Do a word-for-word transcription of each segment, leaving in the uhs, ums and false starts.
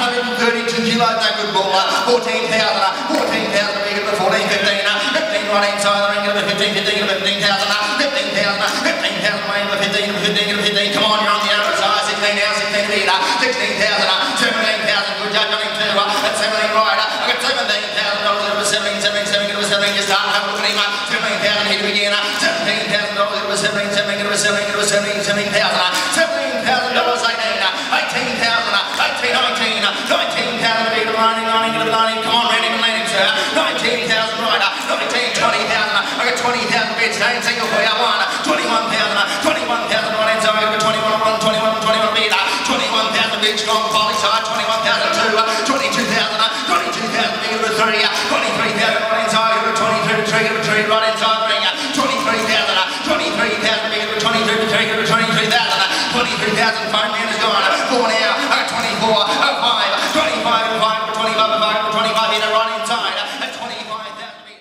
hundred thirty-two kilos, no good ball. fourteen thousand, fourteen thousand, we get the fourteen, fifteen, fifteen right inside the ring, get the fifteen, fifteen, fifteen thousand, fifteen thousand, fifteen thousand, right the fifteen, fifteen, fifteen, come on, you're on the outside, sixteen now, sixteen leader, sixteen thousand, seventeen thousand, good judge on him too, at seventeen right, I got seventeen thousand dollars, it was seventeen, seventeen, seventeen, it was seventeen, just start, have a look at him, seventeen thousand, here to begin, seventeen thousand dollars, it was seventeen, seventeen, it was seventeen, it was seventeen, seventeen thousand, seventeen thousand dollars, eighteen, eighteen thousand, eighteen, nineteen, nineteen thousand, be the lining, lining, the lining, come on, Randy, landing, sir, nineteen thousand, right, nineteen, twenty thousand, I got twenty thousand bids, staying single for you, one, twenty-one thousand, twenty-one thousand, right inside, I got twenty-one, twenty-one, twenty-one bid, twenty-one thousand bid, strong, poly side, twenty-one thousand, two, twenty-two thousand, twenty-two thousand, bid, three, twenty-three thousand, right inside, I got twenty-two, three, three, right inside, ring, twenty-three thousand, twenty-three thousand, bid, twenty-two, three, twenty-three thousand, twenty-three thousand, phone man is gone, four now, I got twenty-four, five, twenty-five, five, twenty-five, five, twenty-five, in right inside, twenty-five thousand, bid.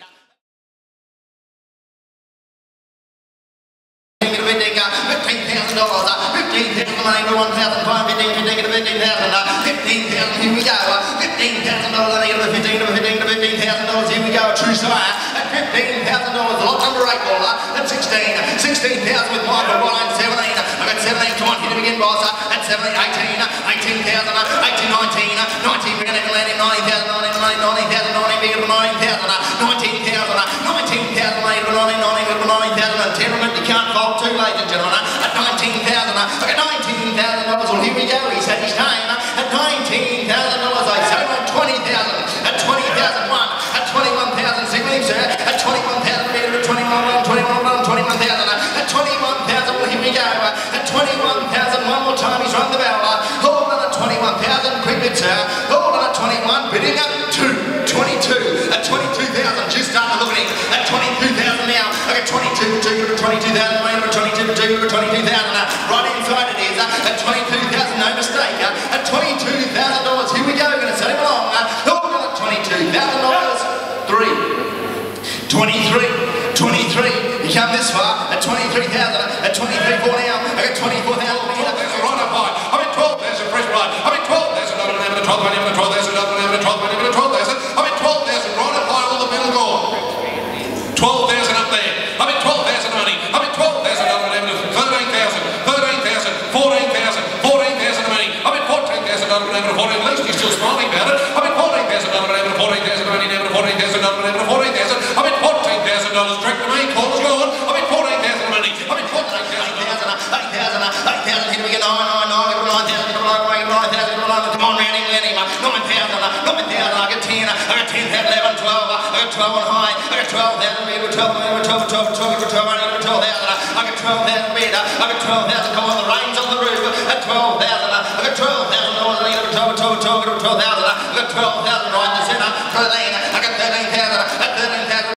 fifteen thousand dollars, fifteen thousand money to one thousand five, fifteen, fifteen to fifteen thousand, fifteen thousand, here we go, fifteen thousand dollars, I to fifteen to fifteen to fifteen thousand dollars, here we go, a true sire, at fifteen thousand dollars, a lot number eight baller, at sixteen, sixteen thousand with Michael Ryan, seventeen, I got seventeen, come on, here to begin, boss, at seventeen, eighteen, eighteen thousand, eighteen, nineteen, nineteen, we're going to land in nineteen thousand, nineteen, nineteen thousand, nineteen, bigger than nineteen thousand, nineteen thousand, nineteen thousand, later than nineteen, nineteen, nineteen thousand, and ten, you can't fold two, ladies and gentlemen, at nineteen thousand, I got nineteen thousand dollars, well here we go, he said his name, at nineteen thousand dollars, I say on twenty thousand, at twenty thousand one, at twenty-one thousand, see me sir, at twenty-one thousand, at twenty-one, twenty-one, twenty-one thousand, at twenty-one thousand, well here we go, at twenty-one thousand, one more time, he's run the bell, hold on at twenty-one thousand, quick bid sir, hold on at twenty-one, bidding up two, twenty-two, at twenty-two thousand, just starting to look at him, at twenty-two thousand now, I got twenty-two, two, twenty-two thousand, twenty-two, two, twenty-two thousand, right inside it is, at twenty-two thousand, no mistake, at twenty-two thousand dollars, here we go, we're going to set him along, hold on at twenty-two thousand dollars, three, twenty-three, twenty-three, you come this far, at twenty-three thousand, at twenty-three, four now, I got twenty-four thousand, there's a right up high, I'm at twelve, there's a fresh ride, I'm at twelve, there's another name, twelve, twelve, twelve, there's another name, twelve, twelve, there's I'm at twelve thousand, right up high, all the middle gone, twelve thousand up there, I'm at twelve thousand money, I'm at twelve thousand, thirteen thousand, thirteen thousand, fourteen thousand, fourteen thousand money, I'm at fourteen thousand, fourteen, at least you're still smiling about it, I'm at fourteen thousand, fourteen thousand money, fourteen thousand, fourteen thousand, I'm at fourteen thousand dollars, direct to me, call's gone, I'm at fourteen thousand money, I'm at fourteen thousand, eight thousand, eight thousand, eight thousand, here we go, nine, nine, nine, nine thousand, nine thousand, come on, round him, let him, nine thousand, nine thousand, I got ten, I got ten, eleven, twelve, I got twelve on high, I got twelve thousand, twelve, twelve, twelve, twelve, twelve, twelve, twelve, twelve thousand, I got twelve thousand, I got twelve thousand, I got twelve thousand,